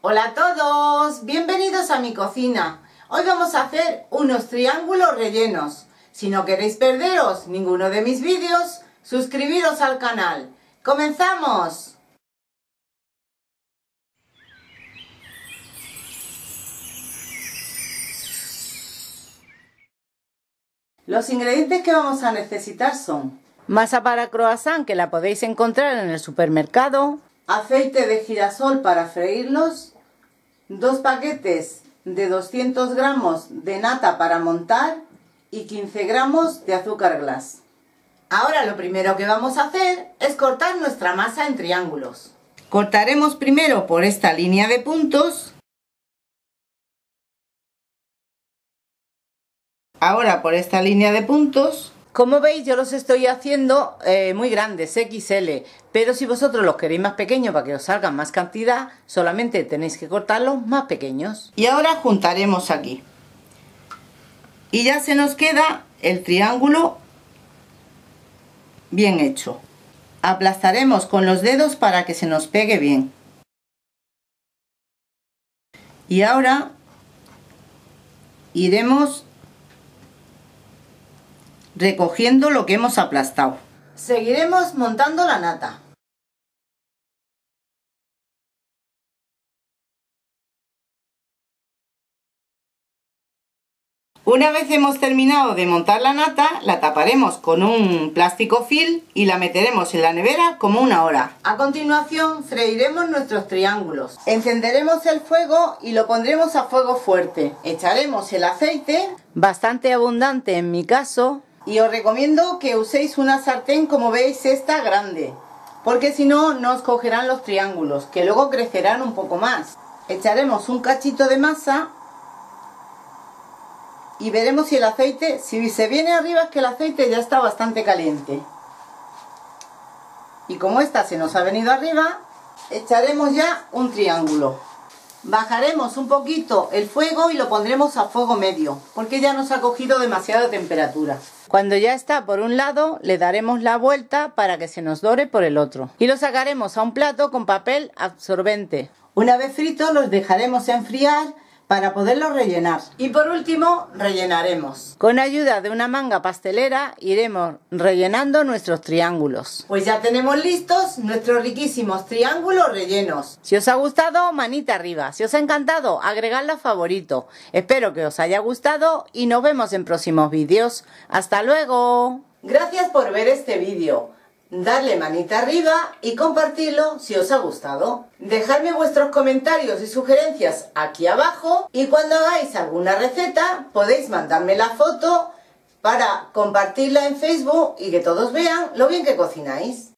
Hola a todos, bienvenidos a mi cocina. Hoy vamos a hacer unos triángulos rellenos. Si no queréis perderos ninguno de mis vídeos, suscribiros al canal. ¡Comenzamos! Los ingredientes que vamos a necesitar son masa para croissant, que la podéis encontrar en el supermercado, aceite de girasol para freírlos, 2 paquetes de 200 gramos de nata para montar y 15 gramos de azúcar glass. Ahora lo primero que vamos a hacer es cortar nuestra masa en triángulos. Cortaremos primero por esta línea de puntos, ahora por esta línea de puntos. Como veis, yo los estoy haciendo muy grandes, XL, pero si vosotros los queréis más pequeños para que os salga más cantidad, solamente tenéis que cortarlos más pequeños. Y ahora juntaremos aquí. Y ya se nos queda el triángulo bien hecho. Aplastaremos con los dedos para que se nos pegue bien. Y ahora iremos recogiendo lo que hemos aplastado. Seguiremos montando la nata. Una vez hemos terminado de montar la nata, la taparemos con un plástico film y la meteremos en la nevera como 1 hora. A continuación freiremos nuestros triángulos. Encenderemos el fuego y lo pondremos a fuego fuerte. Echaremos el aceite, bastante abundante en mi caso, y os recomiendo que uséis una sartén como veis esta grande, porque si no, no os cogerán los triángulos, que luego crecerán un poco más. Echaremos un cachito de masa y veremos si el aceite, si se viene arriba es que el aceite ya está bastante caliente. Y como esta se nos ha venido arriba, echaremos ya un triángulo. Bajaremos un poquito el fuego y lo pondremos a fuego medio, porque ya nos ha cogido demasiada temperatura. Cuando ya está por un lado, le daremos la vuelta para que se nos dore por el otro. Y lo sacaremos a un plato con papel absorbente. Una vez fritos los dejaremos enfriar para poderlos rellenar. Y por último, rellenaremos. Con ayuda de una manga pastelera iremos rellenando nuestros triángulos. Pues ya tenemos listos nuestros riquísimos triángulos rellenos. Si os ha gustado, manita arriba. Si os ha encantado, agregadlo a favorito. Espero que os haya gustado y nos vemos en próximos vídeos. ¡Hasta luego! Gracias por ver este vídeo. Darle manita arriba y compartirlo si os ha gustado. Dejadme vuestros comentarios y sugerencias aquí abajo, y cuando hagáis alguna receta podéis mandarme la foto para compartirla en Facebook y que todos vean lo bien que cocináis.